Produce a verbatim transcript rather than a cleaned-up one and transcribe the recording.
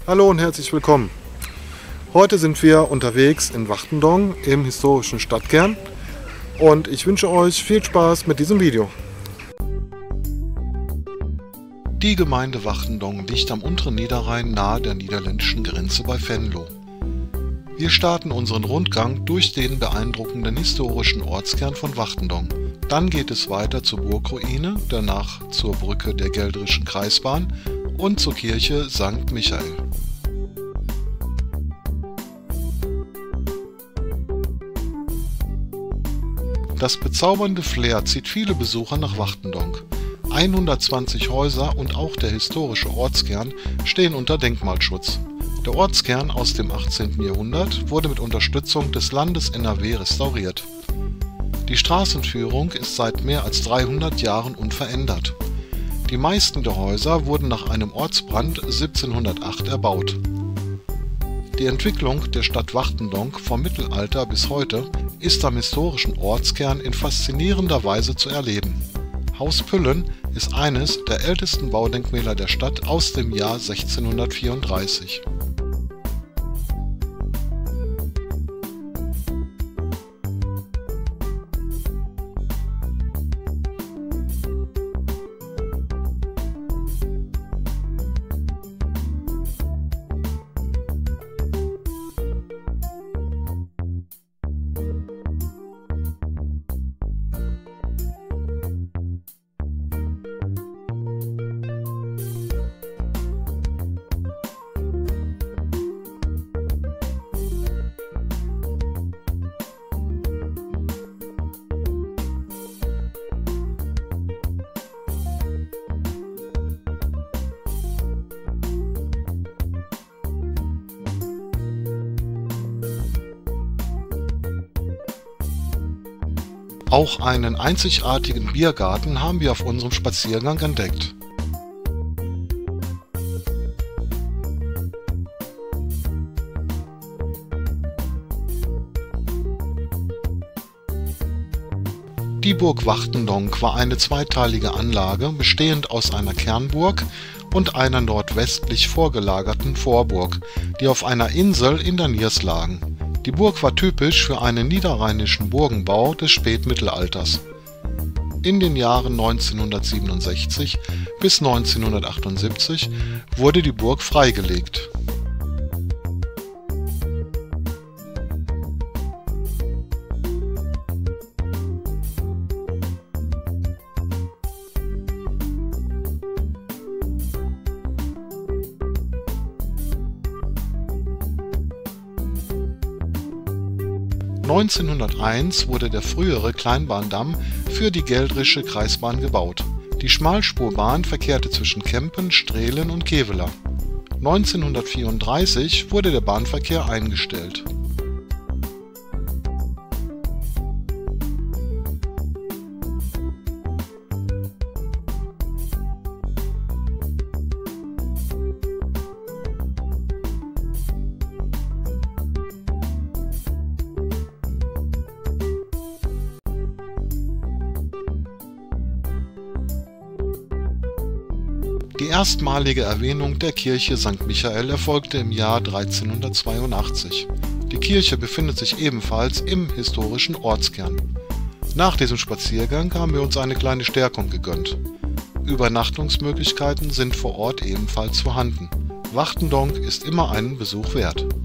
Hallo und herzlich willkommen. Heute sind wir unterwegs in Wachtendonk im historischen Stadtkern und ich wünsche euch viel Spaß mit diesem Video. Die Gemeinde Wachtendonk liegt am unteren Niederrhein nahe der niederländischen Grenze bei Venlo. Wir starten unseren Rundgang durch den beeindruckenden historischen Ortskern von Wachtendonk. Dann geht es weiter zur Burgruine, danach zur Brücke der Geldrischen Kreisbahn und zur Kirche Sankt Michael. Das bezaubernde Flair zieht viele Besucher nach Wachtendonk. hundertzwanzig Häuser und auch der historische Ortskern stehen unter Denkmalschutz. Der Ortskern aus dem achtzehnten Jahrhundert wurde mit Unterstützung des Landes N R W restauriert. Die Straßenführung ist seit mehr als dreihundert Jahren unverändert. Die meisten der Häuser wurden nach einem Ortsbrand siebzehnhundertacht erbaut. Die Entwicklung der Stadt Wachtendonk vom Mittelalter bis heute ist am historischen Ortskern in faszinierender Weise zu erleben. Haus Püllen ist eines der ältesten Baudenkmäler der Stadt aus dem Jahr sechzehnhundertvierunddreißig. Auch einen einzigartigen Biergarten haben wir auf unserem Spaziergang entdeckt. Die Burg Wachtendonk war eine zweiteilige Anlage, bestehend aus einer Kernburg und einer nordwestlich vorgelagerten Vorburg, die auf einer Insel in der Niers lagen. Die Burg war typisch für einen niederrheinischen Burgenbau des Spätmittelalters. In den Jahren neunzehnhundertsiebenundsechzig bis neunzehnhundertachtundsiebzig wurde die Burg freigelegt. neunzehnhunderteins wurde der frühere Kleinbahndamm für die Geldrische Kreisbahn gebaut. Die Schmalspurbahn verkehrte zwischen Kempen, Strehlen und Kevela. neunzehnhundertvierunddreißig wurde der Bahnverkehr eingestellt. Die erstmalige Erwähnung der Kirche Sankt Michael erfolgte im Jahr dreizehnhundertzweiundachtzig. Die Kirche befindet sich ebenfalls im historischen Ortskern. Nach diesem Spaziergang haben wir uns eine kleine Stärkung gegönnt. Übernachtungsmöglichkeiten sind vor Ort ebenfalls vorhanden. Wachtendonk ist immer einen Besuch wert.